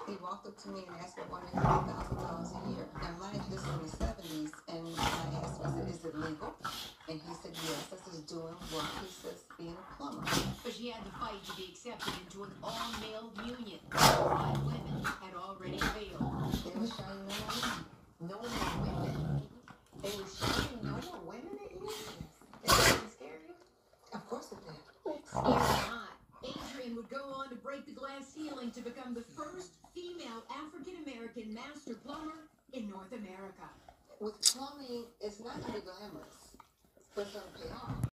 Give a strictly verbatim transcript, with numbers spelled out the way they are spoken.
He walked up to me and asked for one hundred fifty thousand dollars a year. Now, mind you, this is in the seventies, and I asked him, I said, is it legal? And he said, yes. I said, doing what? He says, being a plumber. But she had to fight to be accepted into an all-male union. Five women had already failed. They were showing no more women. No more women. They were showing no more women at you? Did that scare you? Of course it did. Scared or not, Adrian would go on to break the glass ceiling to become the first female African-American master plumber in North America. With plumbing, it's not going to be glamorous, but it's going to pay off.